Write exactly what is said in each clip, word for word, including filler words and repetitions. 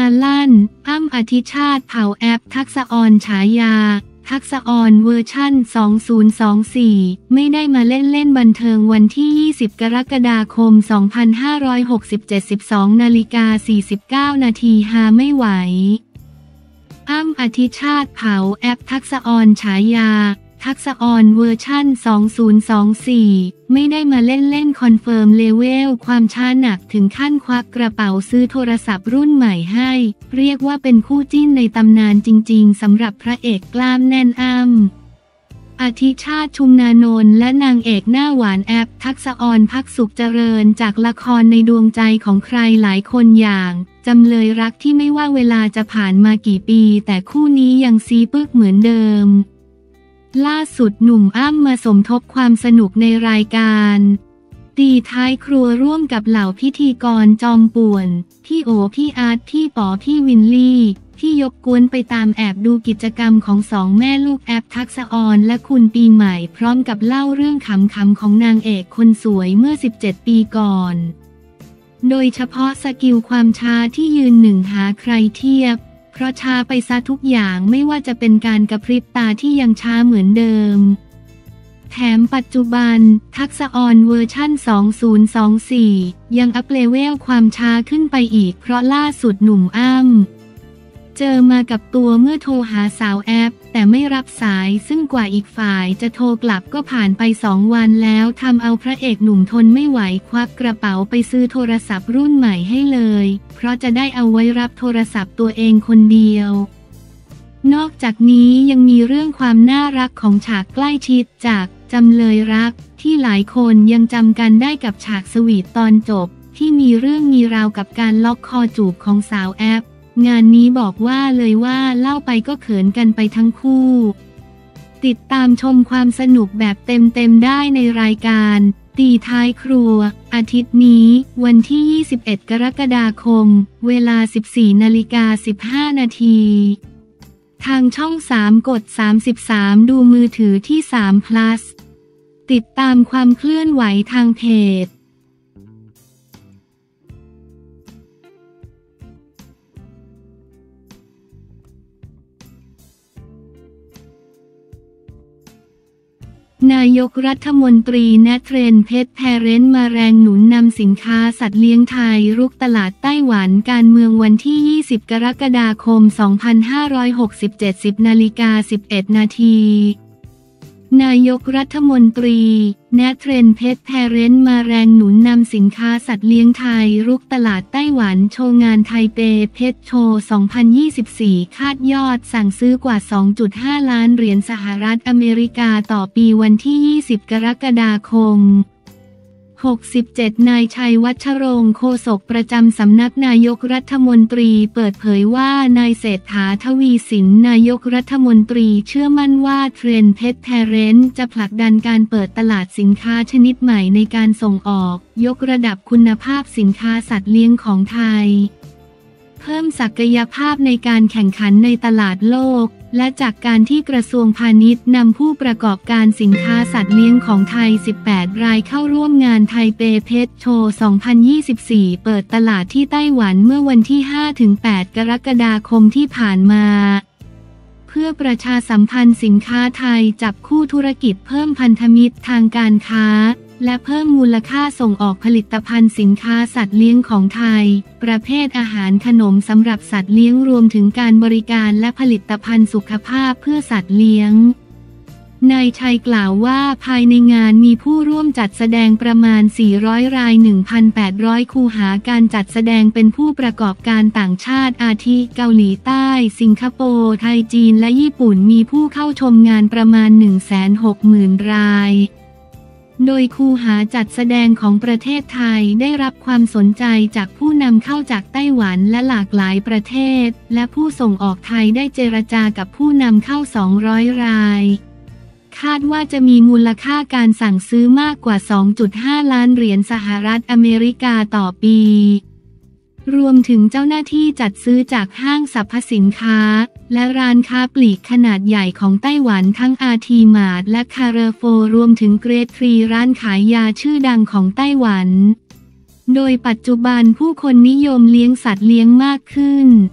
ลั่นอ้ำอธิชาติเผ่าแอปทักษะออนฉายาทักษะออนเวอร์ชั่นสองพันยี่สิบสี่ไม่ได้มาเล่นเล่นบันเทิงวันที่ยี่สิบกรกฎาคมสองพันห้าร้อยหกสิบเจ็ด สิบสองนาฬิกาสี่สิบเก้านาทีหาไม่ไหวอ้ำอธิชาติเผาแอปทักษะออนฉายาทักษะออนเวอร์ชั่นสองพันยี่สิบสี่ไม่ได้มาเล่นเล่นคอนเฟิร์มเลเวลความช้าหนักถึงขั้นควักกระเป๋าซื้อโทรศัพท์รุ่นใหม่ให้เรียกว่าเป็นคู่จิ้นในตำนานจริงๆสำหรับพระเอกกล้ามแน่นอ้ำอธิชาติชุมนานนท์และนางเอกหน้าหวานแอปทักษะออนภักสุขเจริญจากละครในดวงใจของใครหลายคนอย่างจำเลยรักที่ไม่ว่าเวลาจะผ่านมากี่ปีแต่คู่นี้ยังซีปึกเหมือนเดิมล่าสุดหนุ่มอ้ำมาสมทบความสนุกในรายการตีท้ายครัวร่วมกับเหล่าพิธีกรจอมป่วนพี่โอพี่อาร์ตพี่ป๋อพี่วินลี่ที่ยกกวนไปตามแอบดูกิจกรรมของสองแม่ลูกแอปทักษะออนและคุณปีใหม่พร้อมกับเล่าเรื่องขำๆของนางเอกคนสวยเมื่อสิบเจ็ดปีก่อนโดยเฉพาะสกิลความช้าที่ยืนหนึ่งหาใครเทียบเพราะช้าไปซะทุกอย่างไม่ว่าจะเป็นการกระพริบตาที่ยังช้าเหมือนเดิมแถมปัจจุบันทักษะออนเวอร์ชั่นสองพันยี่สิบสี่ยังอัพเลเวลความช้าขึ้นไปอีกเพราะล่าสุดหนุ่มอ้ำเจอมากับตัวเมื่อโทรหาสาวแอปแต่ไม่รับสายซึ่งกว่าอีกฝ่ายจะโทรกลับก็ผ่านไปสองวันแล้วทำเอาพระเอกหนุ่มทนไม่ไหวควักกระเป๋าไปซื้อโทรศัพท์รุ่นใหม่ให้เลยเพราะจะได้เอาไว้รับโทรศัพท์ตัวเองคนเดียวนอกจากนี้ยังมีเรื่องความน่ารักของฉากใกล้ชิดจากจำเลยรักที่หลายคนยังจำกันได้กับฉากสวีทตอนจบที่มีเรื่องมีราวกับการล็อกคอจูบของสาวแอปงานนี้บอกว่าเลยว่าเล่าไปก็เขินกันไปทั้งคู่ติดตามชมความสนุกแบบเต็มๆได้ในรายการตีท้ายครัวอาทิตย์นี้วันที่ยี่สิบเอ็ดกรกฎาคมเวลา สิบสี่นาฬิกาสิบห้านาทีทางช่องสามกดสามสิบสามดูมือถือที่สาม plus ติดตามความเคลื่อนไหวทางเพจนายกรัฐมนตรีแนทเทรนเพชรแพเรนต์มาแรงหนุนนำสินค้าสัตว์เลี้ยงไทยรุกตลาดไต้หวันการเมืองวันที่ยี่สิบกรกฎาคมสองพันห้าร้อยหกสิบเจ็ด สิบนาฬิกาสิบเอ็ดนาทีนายกรัฐมนตรีแนทเทรนเพชรแพเรนต์มาแรงหนุนนำสินค้าสัตว์เลี้ยงไทยรุกตลาดไต้หวันโชว์งานไทเปเพชรโชว์สองพันยี่สิบสี่คาดยอดสั่งซื้อกว่า สองจุดห้า ล้านเหรียญสหรัฐอเมริกาต่อปีวันที่ยี่สิบกรกฎาคมหกสิบเจ็ดนายชัยวัชรงค์โฆษกประจำสำนักนายกรัฐมนตรีเปิดเผยว่านายเศรษฐาทวีสินนายกรัฐมนตรีเชื่อมั่นว่าเทรนด์เพชรแพเรนต์จะผลักดันการเปิดตลาดสินค้าชนิดใหม่ในการส่งออกยกระดับคุณภาพสินค้าสัตว์เลี้ยงของไทยเพิ่มศักยภาพในการแข่งขันในตลาดโลกและจากการที่กระทรวงพาณิชย์นำผู้ประกอบการสินค้าสัตว์เลี้ยงของไทยสิบแปดรายเข้าร่วมงานไทเปเพชรโชว์สองพันยี่สิบสี่เปิดตลาดที่ไต้หวันเมื่อวันที่ ห้าถึงแปด กรกฎาคมที่ผ่านมาเพื่อประชาสัมพันธ์สินค้าไทยจับคู่ธุรกิจเพิ่มพันธมิตรทางการค้าและเพิ่มมูลค่าส่งออกผลิตภัณฑ์สินค้าสัตว์เลี้ยงของไทยประเภทอาหารขนมสำหรับสัตว์เลี้ยงรวมถึงการบริการและผลิตภัณฑ์สุขภาพเพื่อสัตว์เลี้ยงนายชัยกล่าวว่าภายในงานมีผู้ร่วมจัดแสดงประมาณสี่ร้อยราย หนึ่งพันแปดร้อย คูหาการจัดแสดงเป็นผู้ประกอบการต่างชาติอาทิเกาหลีใต้สิงคโปร์ไทยจีนและญี่ปุ่นมีผู้เข้าชมงานประมาณ หนึ่งแสนหกหมื่น รายโดยคูหาจัดแสดงของประเทศไทยได้รับความสนใจจากผู้นำเข้าจากไต้หวันและหลากหลายประเทศและผู้ส่งออกไทยได้เจรจากับผู้นำเข้าสองร้อยรายคาดว่าจะมีมูลค่าการสั่งซื้อมากกว่า สองจุดห้า ล้านเหรียญสหรัฐอเมริกาต่อปีรวมถึงเจ้าหน้าที่จัดซื้อจากห้างสรรพสินค้าและร้านค้าปลีกขนาดใหญ่ของไต้หวันทั้งอาร์ทีมาร์ทและคาร์เรโฟรวมถึงเกรดทรีร้านขายยาชื่อดังของไต้หวันโดยปัจจุบันผู้คนนิยมเลี้ยงสัตว์เลี้ยงมากขึ้น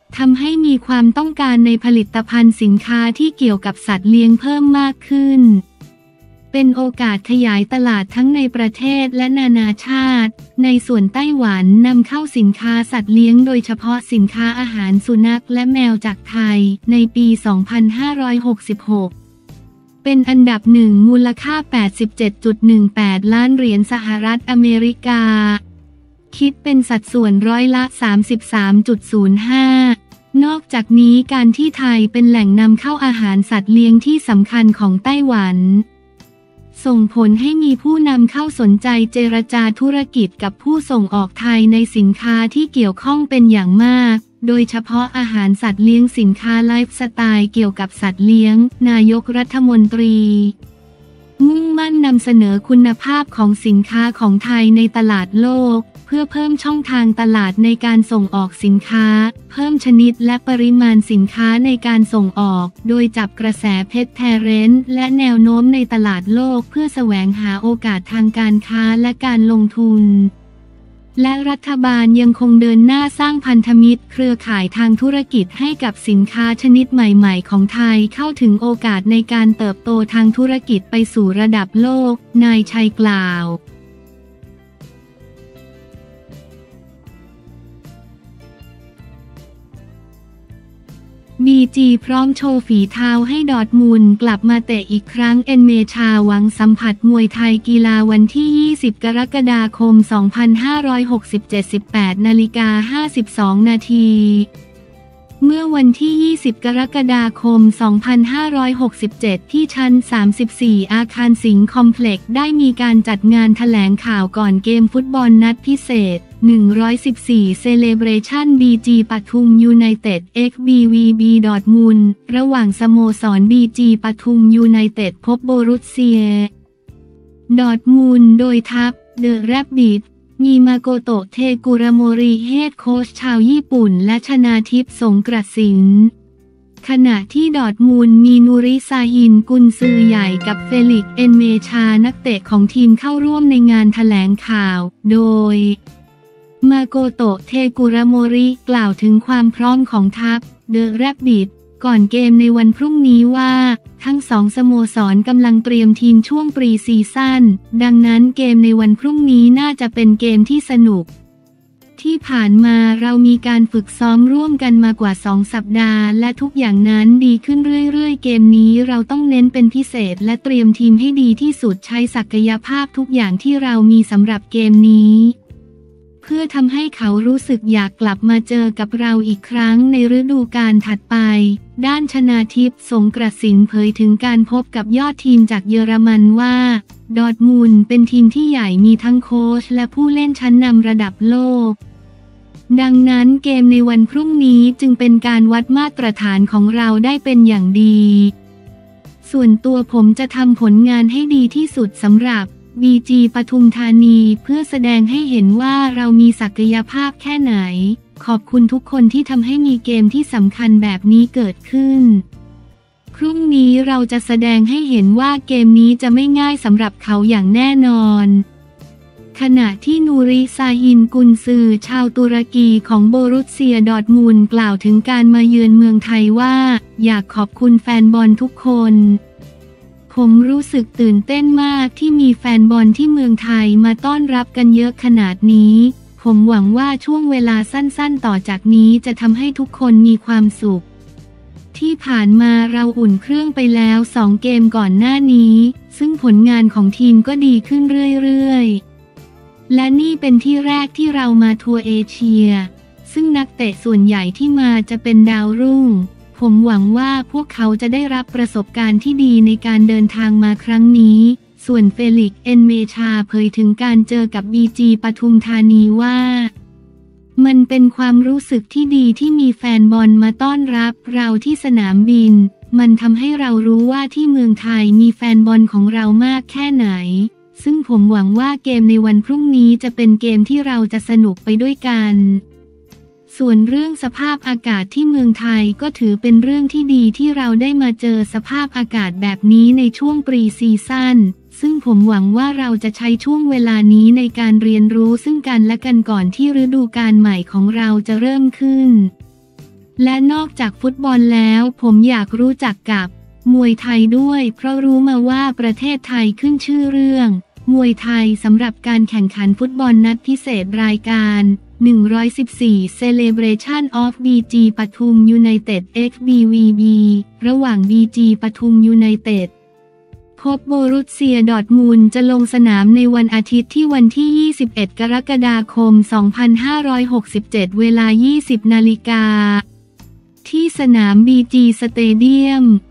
ทำให้มีความต้องการในผลิตภัณฑ์สินค้าที่เกี่ยวกับสัตว์เลี้ยงเพิ่มมากขึ้นเป็นโอกาสขยายตลาดทั้งในประเทศและนานาชาติในส่วนไต้หวันนำเข้าสินค้าสัตว์เลี้ยงโดยเฉพาะสินค้าอาหารสุนัขและแมวจากไทยในปี สองพันห้าร้อยหกสิบหก เป็นอันดับหนึ่งมูลค่า แปดสิบเจ็ดจุดหนึ่งแปด ล้านเหรียญสหรัฐอเมริกาคิดเป็นสัดส่วนร้อยละ สามสิบสามจุดศูนย์ห้า นอกจากนี้การที่ไทยเป็นแหล่งนำเข้าอาหารสัตว์เลี้ยงที่สำคัญของไต้หวันส่งผลให้มีผู้นำเข้าสนใจเจรจาธุรกิจกับผู้ส่งออกไทยในสินค้าที่เกี่ยวข้องเป็นอย่างมากโดยเฉพาะอาหารสัตว์เลี้ยงสินค้าไลฟ์สไตล์เกี่ยวกับสัตว์เลี้ยงนายกรัฐมนตรีมุ่งมั่นนำเสนอคุณภาพของสินค้าของไทยในตลาดโลกเพื่อเพิ่มช่องทางตลาดในการส่งออกสินค้าเพิ่มชนิดและปริมาณสินค้าในการส่งออกโดยจับกระแสเพชรแทเรนต์และแนวโน้มในตลาดโลกเพื่อแสวงหาโอกาสทางการค้าและการลงทุนและรัฐบาลยังคงเดินหน้าสร้างพันธมิตรเครือข่ายทางธุรกิจให้กับสินค้าชนิดใหม่ๆของไทยเข้าถึงโอกาสในการเติบโตทางธุรกิจไปสู่ระดับโลกนายชัยกล่าว บี จี พร้อมโชว์ฝีเท้าให้ดอร์ทมุนด์กลับมาเตะอีกครั้งเอ็นเมชาหวังสัมผัสมวยไทยกีฬาวันที่ ยี่สิบ กรกฎาคม สองพันห้าร้อยหกสิบเจ็ด สิบแปด นาฬิกา ห้าสิบสอง นาทีเมื่อวันที่ ยี่สิบ กรกฎาคม สองพันห้าร้อยหกสิบเจ็ด ที่ชั้น สามสิบสี่ อาคารสิงห์คอมเพล็กซ์ได้มีการจัดงานแถลงข่าวก่อนเกมฟุตบอลนัดพิเศษ หนึ่งร้อยสิบสี่ Celebration บี จี ปทุมยูไนเต็ด เอ็กซ์ บี วี บี ดอร์ทมุนด์ระหว่างสโมสร บี จี ปทุมยูไนเต็ดพบโบรุสเซียดอร์ทมุนด์โดยทัพเดอะแรบบิทมีมาโกโตะเทกุระโมริเฮดโค้ชชาวญี่ปุ่นและชนาทิพย์สงกระสินขณะที่ดอร์ทมุนด์มีนูริซาฮินกุนซือใหญ่กับเฟลิกซ์เอนเมชานักเตะของทีมเข้าร่วมในงานแถลงข่าวโดยมาโกโตะเทกุระโมริกล่าวถึงความพร้อมของทัพเดอะแรบบิทก่อนเกมในวันพรุ่งนี้ว่าทั้งสองสโมสรกำลังเตรียมทีมช่วงปรีซีซั่นดังนั้นเกมในวันพรุ่งนี้น่าจะเป็นเกมที่สนุกที่ผ่านมาเรามีการฝึกซ้อมร่วมกันมากว่าสองสัปดาห์และทุกอย่างนั้นดีขึ้นเรื่อยๆเกมนี้เราต้องเน้นเป็นพิเศษและเตรียมทีมให้ดีที่สุดใช้ศักยภาพทุกอย่างที่เรามีสำหรับเกมนี้เพื่อทำให้เขารู้สึกอยากกลับมาเจอกับเราอีกครั้งในฤดูกาลถัดไปด้านชนาทิพย์สงกระสินเผยถึงการพบกับยอดทีมจากเยอรมันว่าดอร์ทมุนด์เป็นทีมที่ใหญ่มีทั้งโค้ชและผู้เล่นชั้นนำระดับโลกดังนั้นเกมในวันพรุ่งนี้จึงเป็นการวัดมาตรฐานของเราได้เป็นอย่างดีส่วนตัวผมจะทำผลงานให้ดีที่สุดสำหรับบี จี ปทุมธานีเพื่อแสดงให้เห็นว่าเรามีศักยภาพแค่ไหนขอบคุณทุกคนที่ทำให้มีเกมที่สำคัญแบบนี้เกิดขึ้นพรุ่งนี้เราจะแสดงให้เห็นว่าเกมนี้จะไม่ง่ายสำหรับเขาอย่างแน่นอนขณะที่นูริซาฮินกุนซือชาวตุรกีของโบรุสเซียดอร์ทมุนด์กล่าวถึงการมาเยือนเมืองไทยว่าอยากขอบคุณแฟนบอลทุกคนผมรู้สึกตื่นเต้นมากที่มีแฟนบอลที่เมืองไทยมาต้อนรับกันเยอะขนาดนี้ผมหวังว่าช่วงเวลาสั้นๆต่อจากนี้จะทำให้ทุกคนมีความสุขที่ผ่านมาเราอุ่นเครื่องไปแล้วสองเกมก่อนหน้านี้ซึ่งผลงานของทีมก็ดีขึ้นเรื่อยๆและนี่เป็นที่แรกที่เรามาทัวร์เอเชียซึ่งนักเตะส่วนใหญ่ที่มาจะเป็นดาวรุ่งผมหวังว่าพวกเขาจะได้รับประสบการณ์ที่ดีในการเดินทางมาครั้งนี้ส่วนเฟลิกซ์เอนเมชาเผยถึงการเจอกับ บี จี ปทุมธานีว่ามันเป็นความรู้สึกที่ดีที่มีแฟนบอลมาต้อนรับเราที่สนามบินมันทำให้เรารู้ว่าที่เมืองไทยมีแฟนบอลของเรามากแค่ไหนซึ่งผมหวังว่าเกมในวันพรุ่งนี้จะเป็นเกมที่เราจะสนุกไปด้วยกันส่วนเรื่องสภาพอากาศที่เมืองไทยก็ถือเป็นเรื่องที่ดีที่เราได้มาเจอสภาพอากาศแบบนี้ในช่วงปรีซีซั่นซึ่งผมหวังว่าเราจะใช้ช่วงเวลานี้ในการเรียนรู้ซึ่งกันและกันก่อนที่ฤดูกาลใหม่ของเราจะเริ่มขึ้นและนอกจากฟุตบอลแล้วผมอยากรู้จักกับมวยไทยด้วยเพราะรู้มาว่าประเทศไทยขึ้นชื่อเรื่องมวยไทยสำหรับการแข่งขันฟุตบอลนัดพิเศษรายการหนึ่งร้อยสิบสี่ Celebration of บี จี ปทุมยูไนเต็ด เอ็กซ์ บี วี บี ระหว่าง บี จี ปทุมยูไนเต็ดพบโบรุสเซียดอร์ทมุนด์จะลงสนามในวันอาทิตย์ที่วันที่ ยี่สิบเอ็ด กรกฎาคม สองพันห้าร้อยหกสิบเจ็ด เวลา ยี่สิบนาฬิกาที่สนาม บี จี สเตเดียม